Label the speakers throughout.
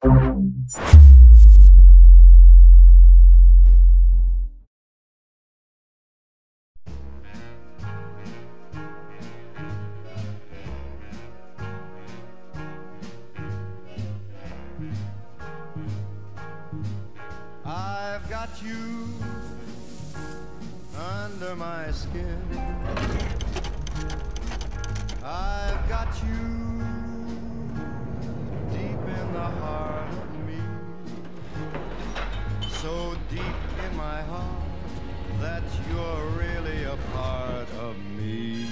Speaker 1: I've got you under my skin. I've got you deep in the heart of me. So deep in my heart that you're really a part of me.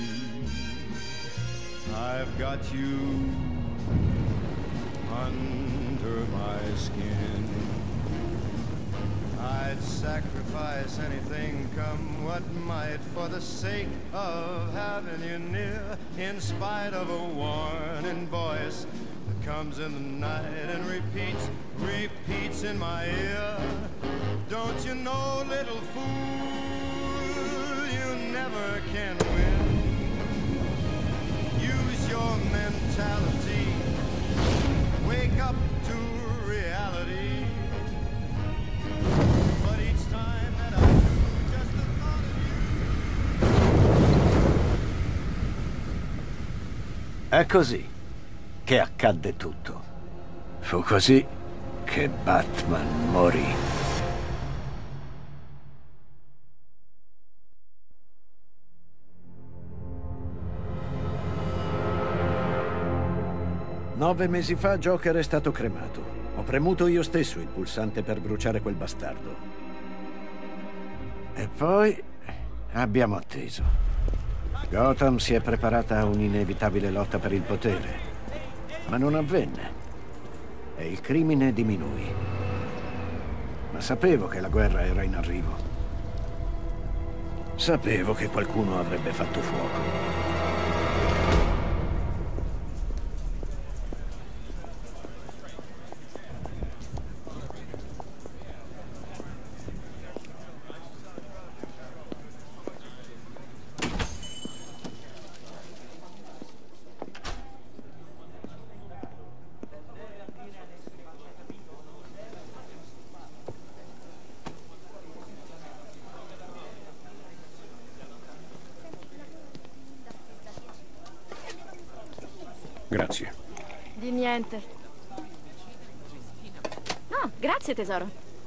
Speaker 1: I've got you under my skin. I'd sacrifice anything, come what might, for the sake of having you near, in spite of a warning voice that comes in the night and repeats in my ear. Don't you know, little fool, you never can win. Use your mentality, wake up to reality.
Speaker 2: È così che accadde tutto. Fu così che Batman morì. Nove mesi fa Joker è stato cremato. Ho premuto io stesso il pulsante per bruciare quel bastardo. E poi abbiamo atteso. Gotham si è preparata a un'inevitabile lotta per il potere, ma non avvenne. E il crimine diminuì. Ma sapevo che la guerra era in arrivo. Sapevo che qualcuno avrebbe fatto fuoco.
Speaker 3: Grazie.
Speaker 4: Di niente. No, grazie tesoro.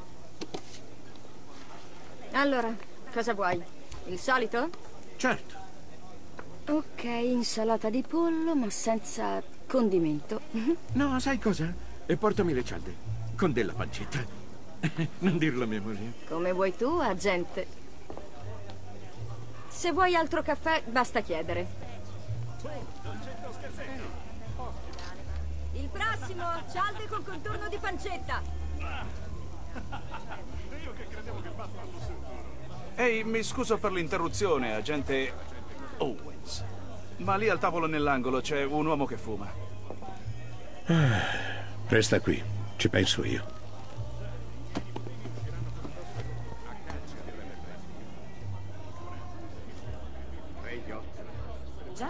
Speaker 4: Allora, cosa vuoi? Il solito?
Speaker 3: Certo.
Speaker 4: Ok, insalata di pollo, ma senza condimento.
Speaker 3: No, sai cosa? E portami le cialde. Con della pancetta. Non dirlo a mia moglie.
Speaker 4: Come vuoi tu, agente. Se vuoi altro caffè, basta chiedere. Il prossimo, cialde con contorno di pancetta.
Speaker 5: Io che credevo che Batman fosse un duro.
Speaker 6: Ehi, mi scuso per l'interruzione, agente Owens. Ma lì al tavolo nell'angolo c'è un uomo che fuma.
Speaker 3: Resta qui, ci penso io.
Speaker 7: Già.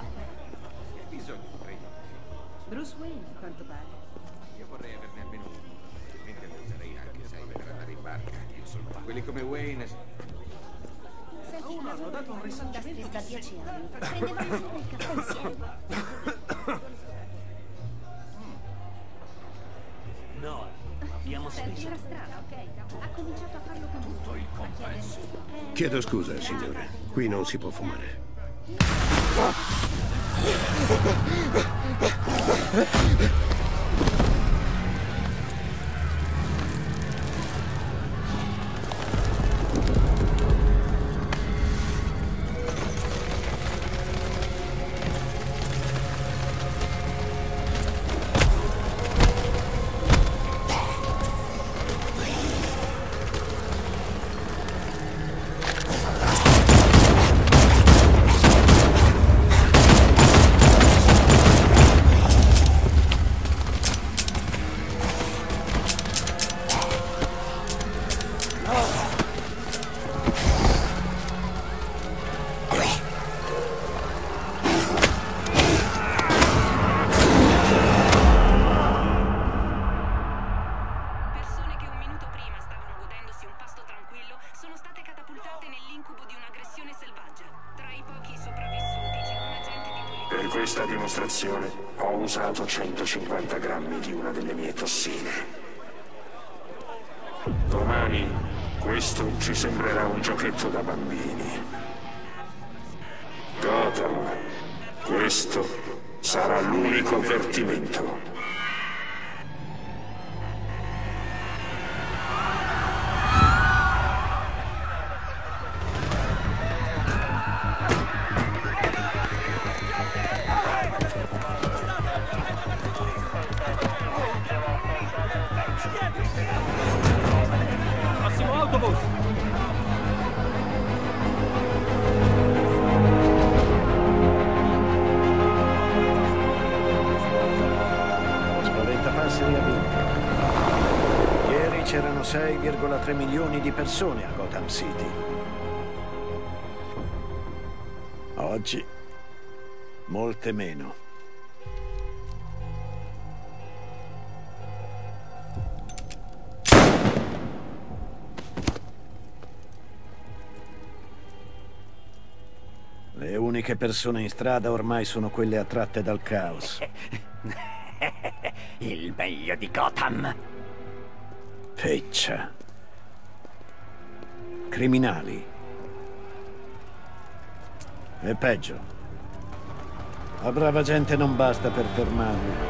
Speaker 7: Bruce Wayne, a quanto pare.
Speaker 8: Io vorrei averne almeno uno. Probabilmente lo userei anche, sai, per andare in barca. Io sono quelli come Wayne.
Speaker 7: Senti, uno hanno dato un risarcimento da 10 anni. Prendevamo sempre il caffè insieme.
Speaker 9: No, abbiamo speso.
Speaker 7: Era strana, ok? Ha cominciato a farlo con tutto il compenso.
Speaker 3: Chiedo scusa, signore. Qui non si può fumare.
Speaker 10: Per questa dimostrazione ho usato 150 grammi di una delle mie tossine. Domani questo ci sembrerà un giochetto da bambini. Gotham, questo sarà l'unico avvertimento.
Speaker 9: Prossimo autobus!
Speaker 2: Spaventapasseri ha vinto. Ieri c'erano 6,3 milioni di persone a Gotham City. Oggi molte meno. Le uniche persone in strada ormai sono quelle attratte dal caos.
Speaker 11: Il meglio di Gotham.
Speaker 2: Feccia. Criminali. E peggio. La brava gente non basta per fermarli.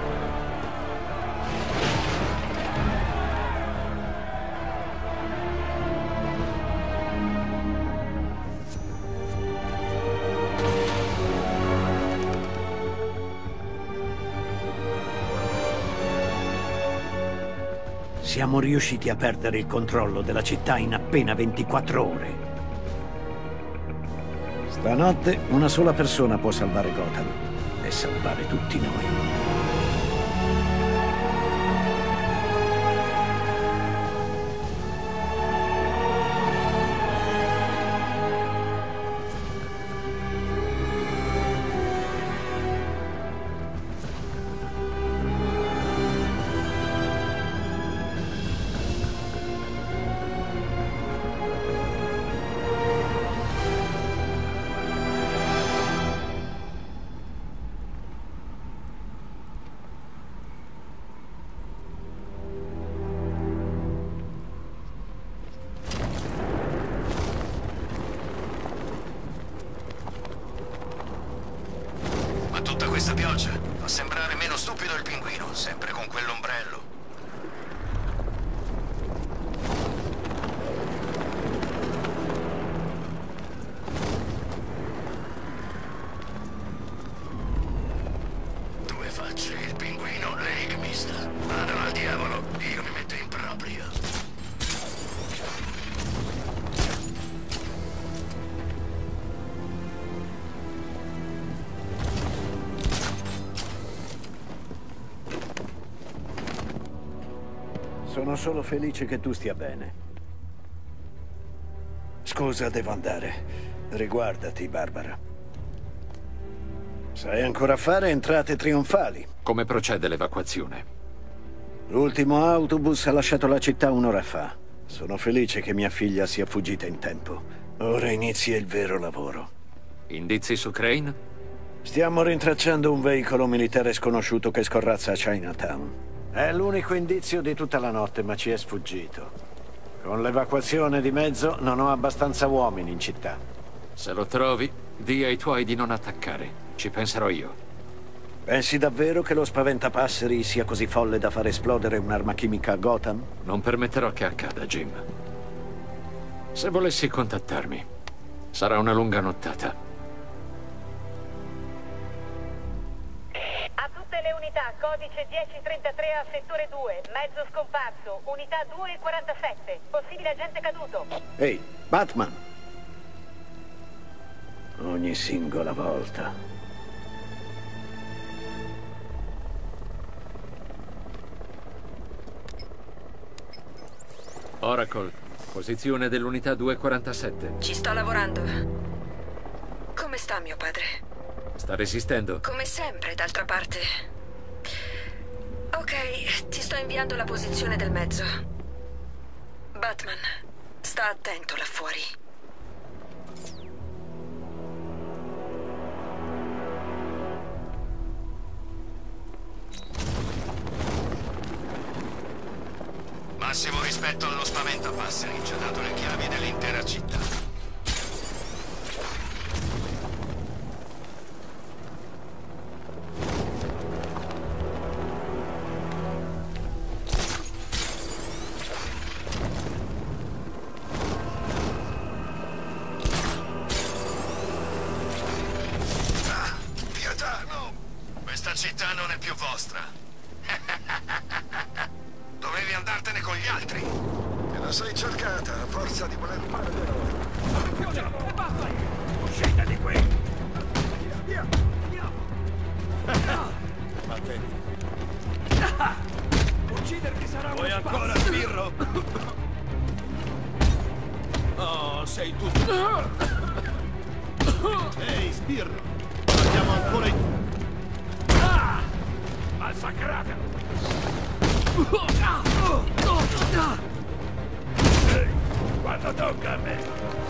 Speaker 2: Siamo riusciti a perdere il controllo della città in appena 24 ore. Stanotte una sola persona può salvare Gotham e salvare tutti noi.
Speaker 12: Tutta questa pioggia fa sembrare meno stupido il pinguino, sempre con quell'ombrello. Due facce, il pinguino, l'enigmista. Vadano al diavolo, io mi metto in proprio.
Speaker 2: Sono solo felice che tu stia bene. Scusa, devo andare. Riguardati, Barbara. Sai ancora fare entrate trionfali?
Speaker 13: Come procede l'evacuazione?
Speaker 2: L'ultimo autobus ha lasciato la città un'ora fa. Sono felice che mia figlia sia fuggita in tempo. Ora inizia il vero lavoro.
Speaker 13: Indizi su Crane?
Speaker 2: Stiamo rintracciando un veicolo militare sconosciuto che scorrazza a Chinatown. È l'unico indizio di tutta la notte, ma ci è sfuggito. Con l'evacuazione di mezzo non ho abbastanza uomini in città.
Speaker 13: Se lo trovi, di ai tuoi di non attaccare. Ci penserò io.
Speaker 2: Pensi davvero che lo spaventapasseri sia così folle da far esplodere un'arma chimica a Gotham?
Speaker 13: Non permetterò che accada, Jim. Se volessi contattarmi, sarà una lunga nottata.
Speaker 14: A tutte le unità, codice 1033 a settore 2, mezzo scomparso, unità 247, possibile agente caduto.
Speaker 2: Ehi, Batman! Ogni singola volta.
Speaker 13: Oracle, posizione dell'unità 247.
Speaker 15: Ci sto lavorando. Come sta mio padre?
Speaker 13: Sta resistendo?
Speaker 15: Come sempre, d'altra parte. Ok, ti sto inviando la posizione del mezzo. Batman, sta attento là fuori.
Speaker 12: Massimo rispetto allo spaventapasseri, ci ha dato le chiavi dell'intera città. Città non è più vostra. Dovevi andartene con gli altri.
Speaker 10: Te la sei cercata a forza di voler fare le robe.
Speaker 9: Uscite di qui!
Speaker 10: Via! Attenti.
Speaker 9: Ucciderti sarà
Speaker 3: Vuoi ancora sbirro? Oh, sei tu. Ehi, sbirro! Andiamo ancora in...
Speaker 9: Massacrata! Quando tocca a me!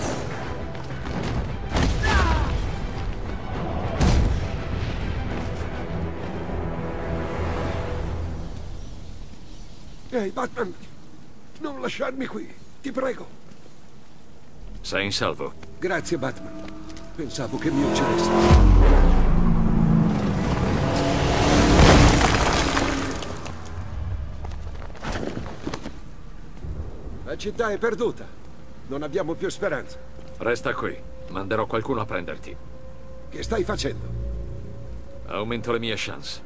Speaker 10: Ehi, Batman! Non lasciarmi qui, ti prego!
Speaker 13: Sei in salvo?
Speaker 10: Grazie, Batman. Pensavo che mi uccidessi. La città è perduta. Non abbiamo più speranza.
Speaker 13: Resta qui. Manderò qualcuno a prenderti.
Speaker 10: Che stai facendo?
Speaker 13: Aumento le mie chance.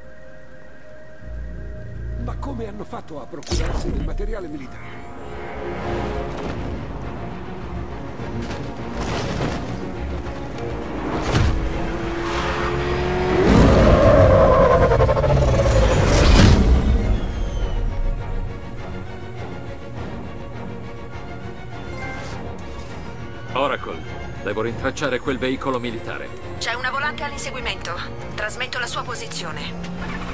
Speaker 10: Ma come hanno fatto a procurarsi del materiale militare?
Speaker 13: Oracle, devo rintracciare quel veicolo militare.
Speaker 15: C'è una volante all'inseguimento. Trasmetto la sua posizione.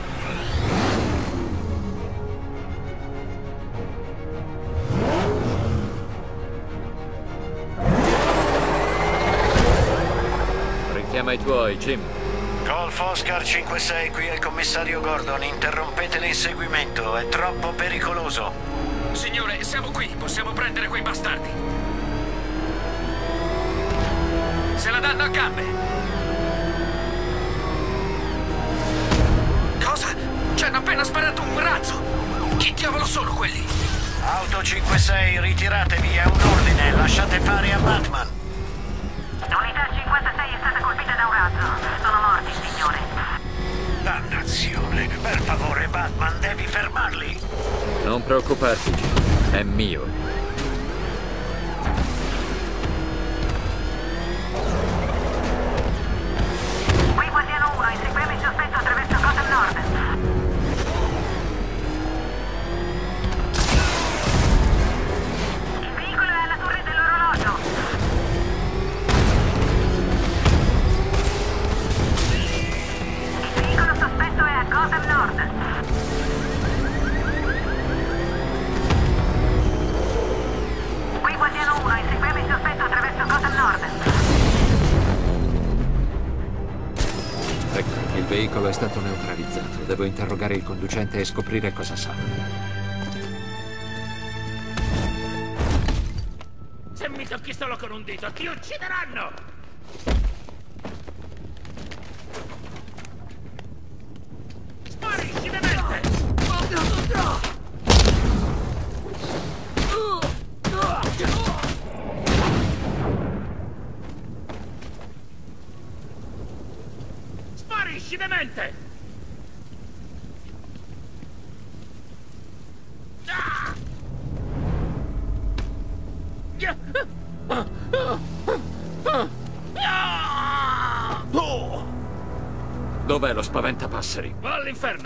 Speaker 13: Richiama i tuoi, Jim.
Speaker 16: Golf Oscar 5-6, qui è il commissario Gordon. Interrompete l'inseguimento, è troppo pericoloso.
Speaker 17: Signore, siamo qui, possiamo prendere quei bastardi. Se la danno a gambe! Cosa? Ci hanno appena sparato un razzo! Chi diavolo sono quelli?
Speaker 16: Auto 5-6, ritiratevi, è un ordine, lasciate fare a Batman.
Speaker 14: L'unità 56 è stata colpita da un razzo. Sono morti, signore.
Speaker 16: Dannazione, per favore Batman, devi fermarli.
Speaker 13: Non preoccuparti, Jim, è mio.
Speaker 14: Qui Guardiano 1, inseguiamo il sospetto attraverso Gotham Nord. Il veicolo è alla torre dell'orologio. Il veicolo sospetto è a Gotham Nord. Qui Guardiano 1, inseguiamo il sospetto attraverso Gotham Nord.
Speaker 13: Ecco, il veicolo è stato neutralizzato. Devo interrogare il conducente e scoprire cosa sa.
Speaker 9: Se mi tocchi solo con un dito, ti uccideranno! Sparisci, demente! Sparisci, demente!
Speaker 13: Dov'è lo spaventapasseri?
Speaker 9: Va all'inferno!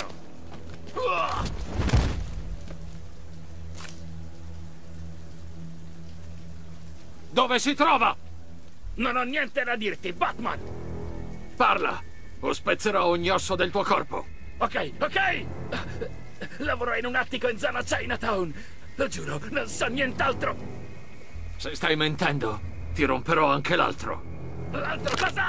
Speaker 13: Dove si trova?
Speaker 9: Non ho niente da dirti, Batman!
Speaker 13: Parla, o spezzerò ogni osso del tuo corpo.
Speaker 9: Ok, ok! Lavoro in un attico in zona Chinatown. Lo giuro, non so nient'altro.
Speaker 13: Se stai mentendo, ti romperò anche l'altro.
Speaker 9: L'altro cosa?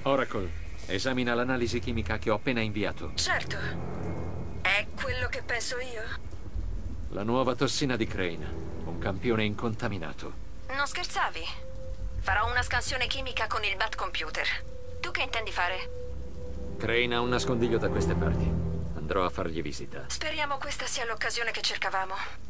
Speaker 13: Oracle, esamina l'analisi chimica che ho appena inviato.
Speaker 15: Certo. È quello che penso io?
Speaker 13: La nuova tossina di Crane. Un campione incontaminato.
Speaker 15: Non scherzavi? Farò una scansione chimica con il Batcomputer. Tu che intendi fare?
Speaker 13: Crane ha un nascondiglio da queste parti. Andrò a fargli visita.
Speaker 15: Speriamo questa sia l'occasione che cercavamo.